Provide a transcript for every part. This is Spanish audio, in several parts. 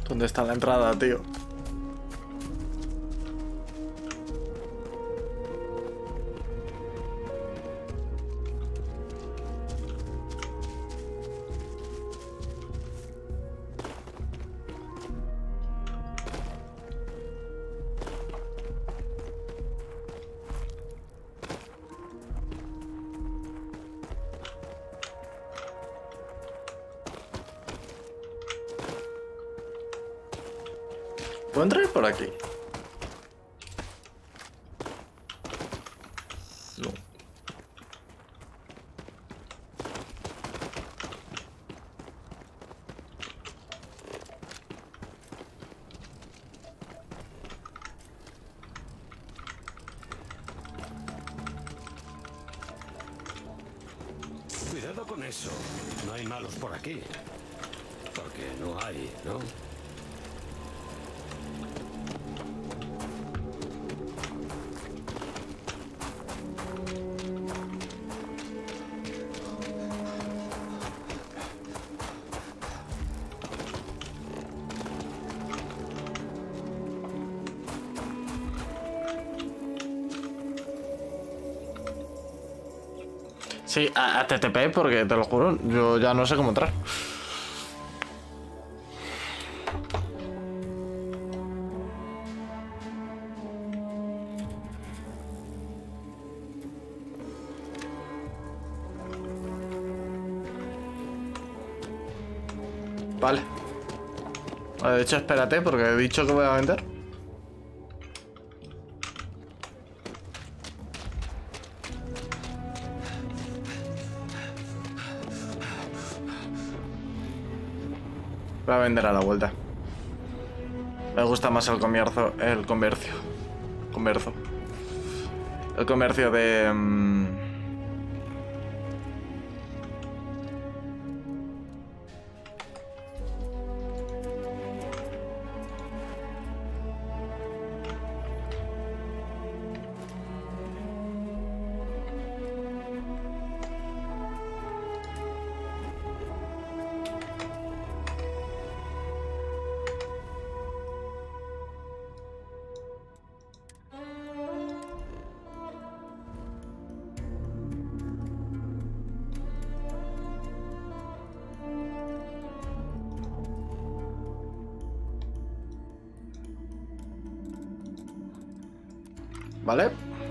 ¿Dónde está la entrada, tío? ¿Puedo entrar por aquí? No. Cuidado con eso. No hay malos por aquí. Porque no hay, ¿no? Sí, a TTP, porque te lo juro, yo ya no sé cómo entrar. Vale. De hecho, espérate, porque he dicho que voy a vender. Voy a vender a la vuelta. Me gusta más el comercio. El comercio de... ¿Vale?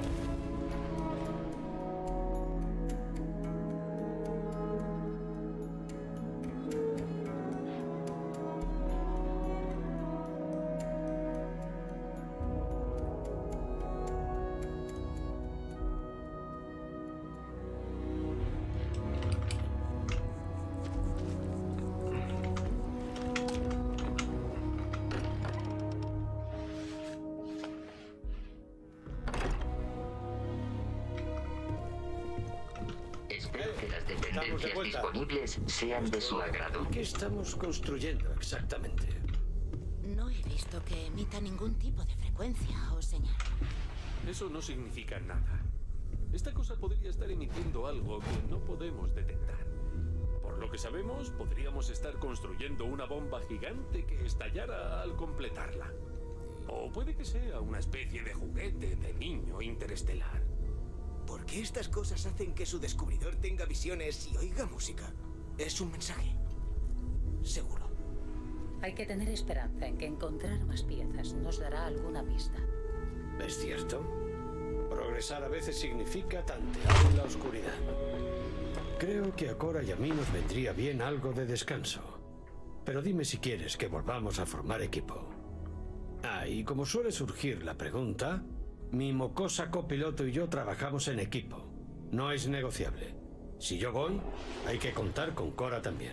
Espero que las dependencias disponibles sean de su agrado. ¿Qué estamos construyendo exactamente? No he visto que emita ningún tipo de frecuencia o señal. Eso no significa nada. Esta cosa podría estar emitiendo algo que no podemos detectar. Por lo que sabemos, podríamos estar construyendo una bomba gigante que estallara al completarla. O puede que sea una especie de juguete de niño interestelar. ¿Por qué estas cosas hacen que su descubridor tenga visiones y oiga música? Es un mensaje. Seguro. Hay que tener esperanza en que encontrar más piezas nos dará alguna pista. ¿Es cierto? Progresar a veces significa tantear en la oscuridad. Creo que a Cora y a mí nos vendría bien algo de descanso. Pero dime si quieres que volvamos a formar equipo. Ah, y como suele surgir la pregunta, mi mocosa copiloto y yo trabajamos en equipo. No es negociable. Si yo voy, hay que contar con Cora también.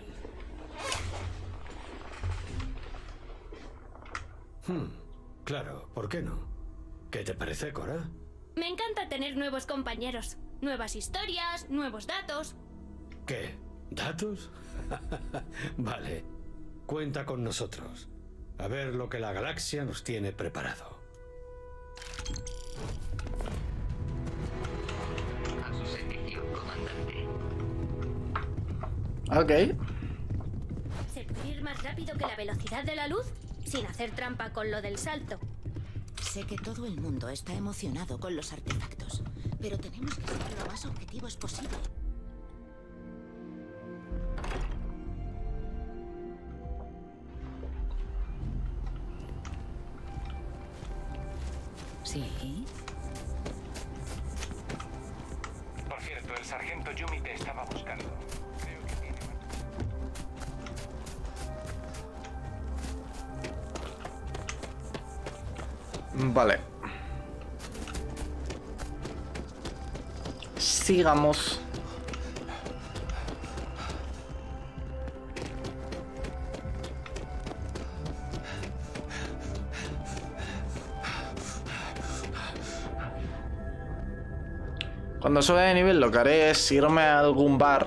Claro, ¿por qué no? ¿Qué te parece, Cora? Me encanta tener nuevos compañeros, nuevas historias, nuevos datos. ¿Qué? ¿Datos? Vale. Cuenta con nosotros. A ver lo que la galaxia nos tiene preparado. A su servicio, comandante. Ok. ¿Se puede ir más rápido que la velocidad de la luz? sin hacer trampa con lo del salto. Sé que todo el mundo está emocionado con los artefactos, pero tenemos que ser lo más objetivos posible. Sí. Por cierto, el sargento Yumi te estaba buscando. Creo que tiene... Vale. Sigamos. Cuando suba de nivel lo que haré es irme a algún bar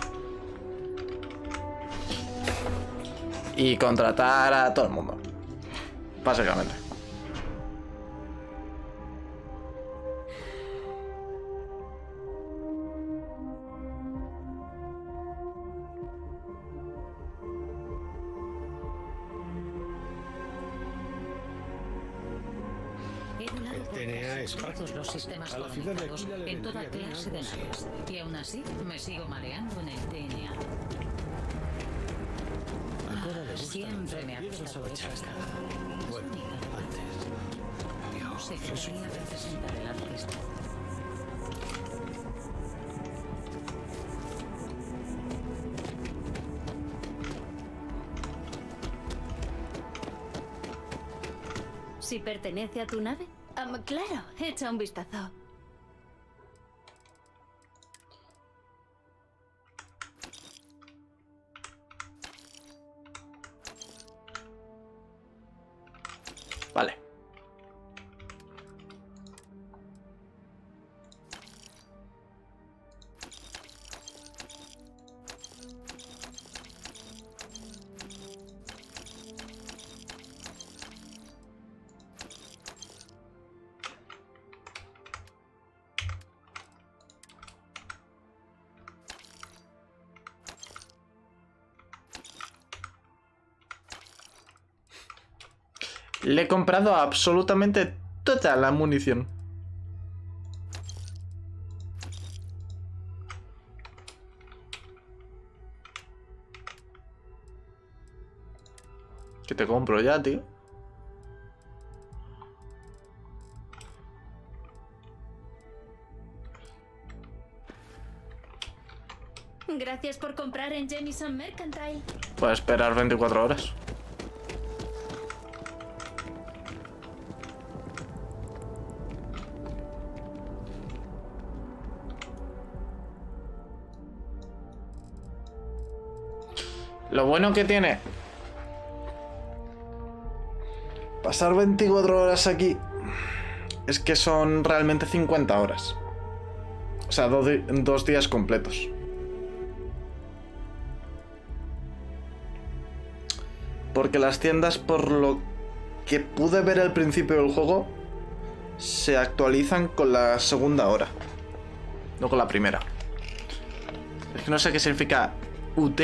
y contratar a todo el mundo, básicamente. TNA es todos los sistemas a la ciudad de conectados Aquila le en toda vendría bien clase de algo así. naves. Y aún así me sigo mareando en el TNA. A Cora le gusta Siempre me ha lanzar gustado piedras a esa bachata. escala. Bueno, antes. No sé qué podría representar el artista. Si pertenece a tu nave. Claro, echa un vistazo. Vale. Le he comprado absolutamente toda la munición. ¿Qué te compro ya, tío? Gracias por comprar en Jamieson Mercantile. Puedes esperar 24 horas. Lo bueno que tiene pasar 24 horas aquí es que son realmente 50 horas. O sea, 2 días completos. Porque las tiendas, por lo que pude ver al principio del juego, se actualizan con la segunda hora, no con la primera. Es que no sé qué significa UT.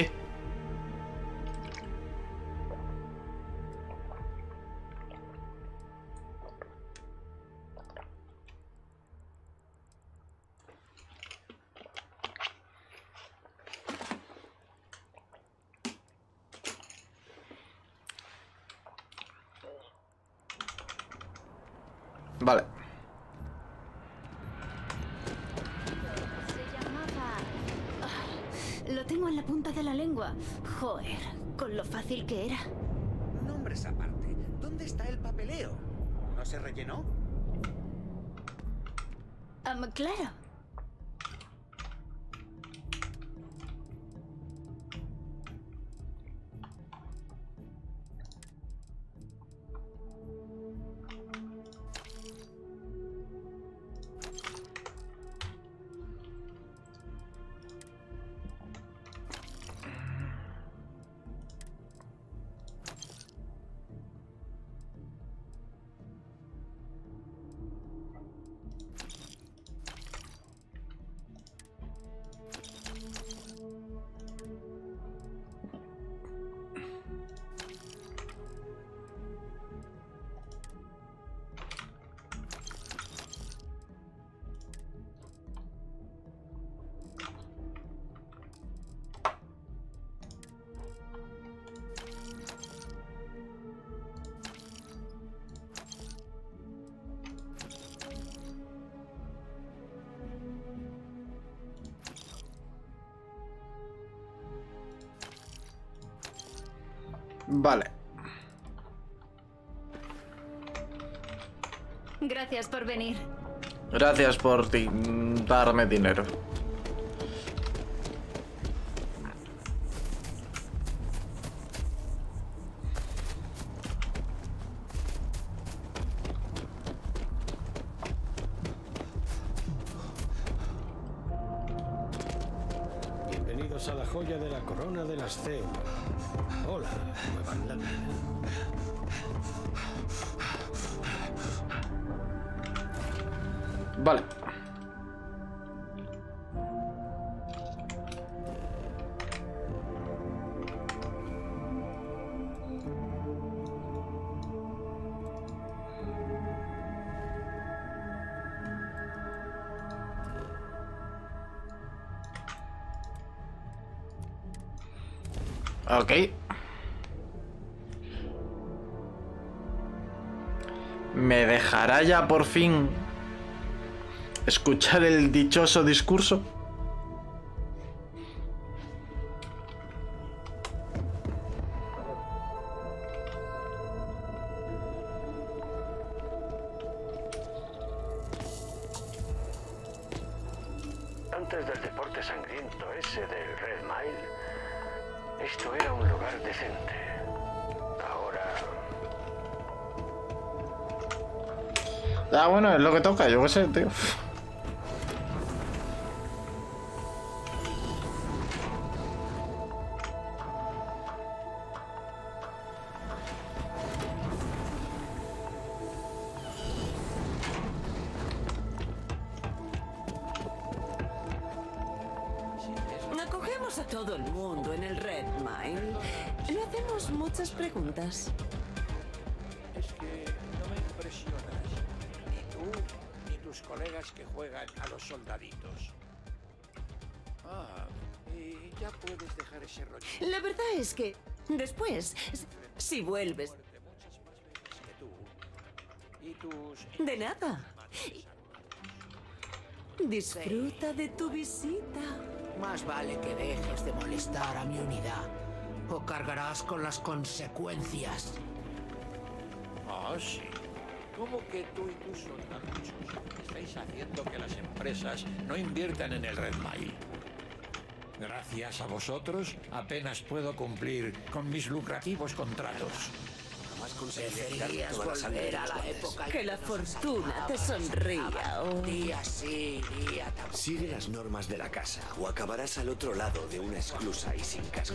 Vale. Se llamaba... Lo tengo en la punta de la lengua. Joder, con lo fácil que era. Nombres aparte. ¿Dónde está el papeleo? ¿No se rellenó? Claro. Vale. Gracias por venir. Gracias por darme dinero. Bienvenidos a la joya de la corona de las CEU. Hola, Nueva Atlántida. Vale. Ok. ¿Me dejará ya por fin escuchar el dichoso discurso? Antes del deporte sangriento ese del Red Mile, esto era un lugar decente. Ahora... Ah, bueno, es lo que toca, yo qué sé, tío. Acogemos a todo el mundo en el Red Mile. Le hacemos muchas preguntas. Es que no me impresionas. Ni tú, ni tus colegas que juegan a los soldaditos. Ah, y ya puedes dejar ese rollo. La verdad es que después, si vuelves... Y tus... De nada. Disfruta de tu visita. Más vale que dejes de molestar a mi unidad, o cargarás con las consecuencias. Ah, sí. ¿Cómo que tú y tus soldados estáis haciendo que las empresas no inviertan en el Red Mile? Gracias a vosotros, apenas puedo cumplir con mis lucrativos contratos. Preferirías volver a la época... Que la fortuna te sonría. Día sí, día también. Sigue las normas de la casa o acabarás al otro lado de una esclusa y sin casco.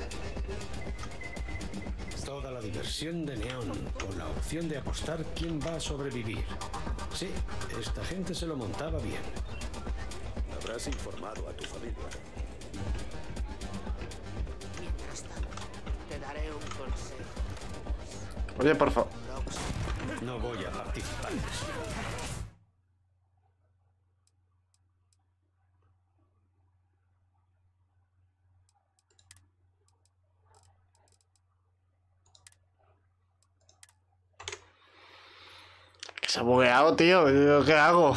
Toda la diversión de Neón, con la opción de apostar quién va a sobrevivir. Sí, esta gente se lo montaba bien. Habrás informado a tu familia. Mientras tanto, te daré un consejo. Oye, por favor. No voy a participar en eso. Que se ha bugueado, tío. ¿Yo qué hago?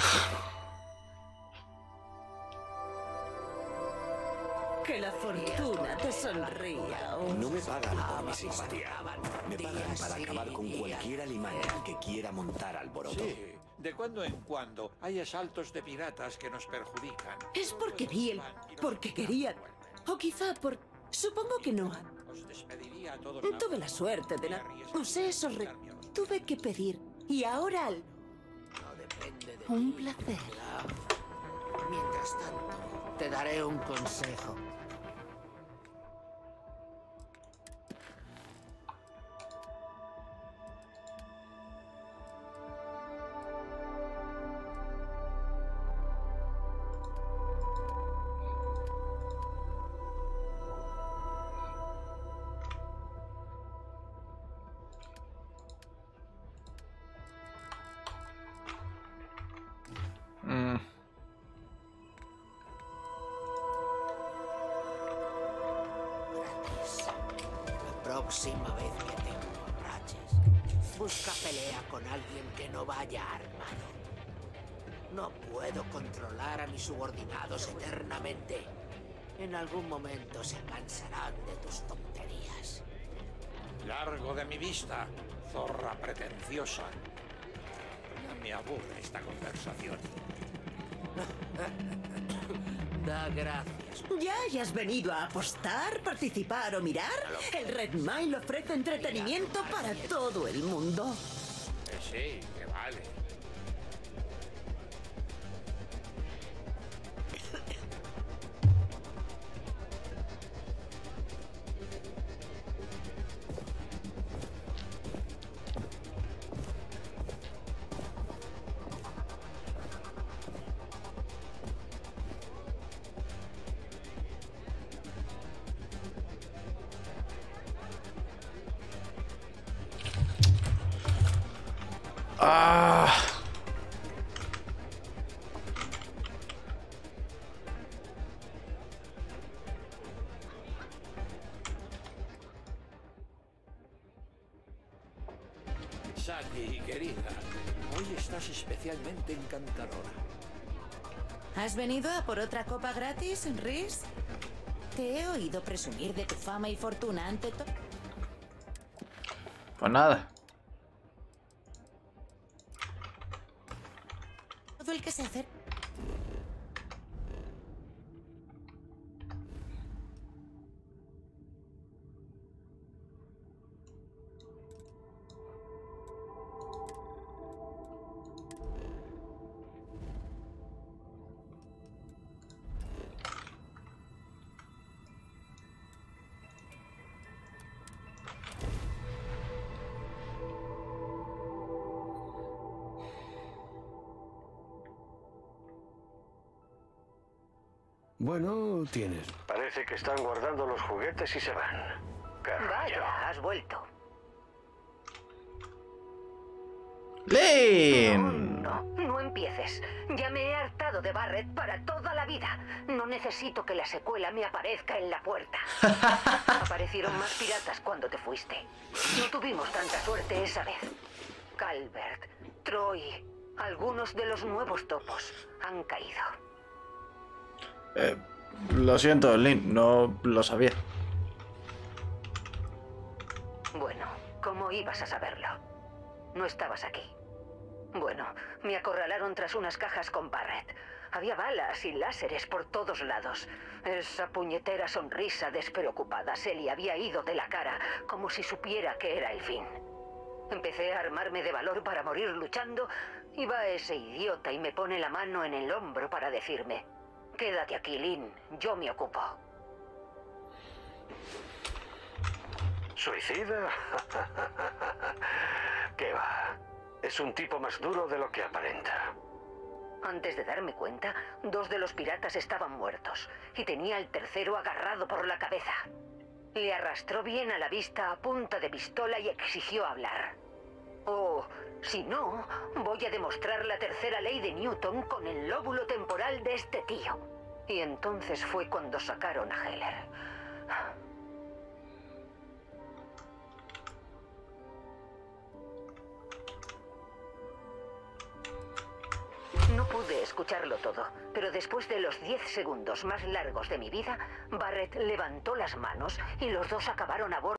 Que la fortuna te sonría. No me pagan por mi simpatía. Me pagan para acabar con cualquier alimán que quiera montar alboroto. Sí, de cuando en cuando hay asaltos de piratas que nos perjudican. Es porque vi el... porque quería... O quizá por... Supongo que no. Os despediría a todos. Tuve la suerte de... Usé esos tuve que pedir. Y ahora... No depende de Un ti. placer. Mientras tanto, te daré un consejo. Próxima vez que te emborraches, busca pelea con alguien que no vaya armado. No puedo controlar a mis subordinados eternamente. En algún momento se cansarán de tus tonterías. Largo de mi vista, zorra pretenciosa. Ya me aburre esta conversación. Da gracias. ¿Ya hayas venido a apostar, participar o mirar? El Red Mile ofrece entretenimiento para todo el mundo. Sí, que vale. Ah. Saki, querida, hoy estás especialmente encantadora. ¿Has venido a por otra copa gratis, Rhys? Te he oído presumir de tu fama y fortuna ante todo. Pues nada. Todo el que se acerca. Bueno, tienes. Parece que están guardando los juguetes y se van. Vaya, has vuelto. ¡Lynn! No empieces. Ya me he hartado de Barrett para toda la vida. No necesito que la secuela me aparezca en la puerta. Aparecieron más piratas cuando te fuiste. No tuvimos tanta suerte esa vez. Calvert, Troy, algunos de los nuevos topos han caído. Lo siento, Lynn, no lo sabía. Bueno, ¿cómo ibas a saberlo? No estabas aquí. Bueno, me acorralaron tras unas cajas con Barrett. Había balas y láseres por todos lados. Esa puñetera sonrisa despreocupada se le había ido de la cara, como si supiera que era el fin. Empecé a armarme de valor para morir luchando, y va ese idiota y me pone la mano en el hombro para decirme: quédate aquí, Lynn, yo me ocupo. ¿Suicida? ¿Qué va? Es un tipo más duro de lo que aparenta. Antes de darme cuenta, 2 de los piratas estaban muertos y tenía al tercero agarrado por la cabeza. Le arrastró bien a la vista a punta de pistola y exigió hablar. Oh, si no, voy a demostrar la tercera ley de Newton con el lóbulo temporal de este tío. Y entonces fue cuando sacaron a Heller. No pude escucharlo todo, pero después de los 10 segundos más largos de mi vida, Barrett levantó las manos y los dos acabaron a bordo.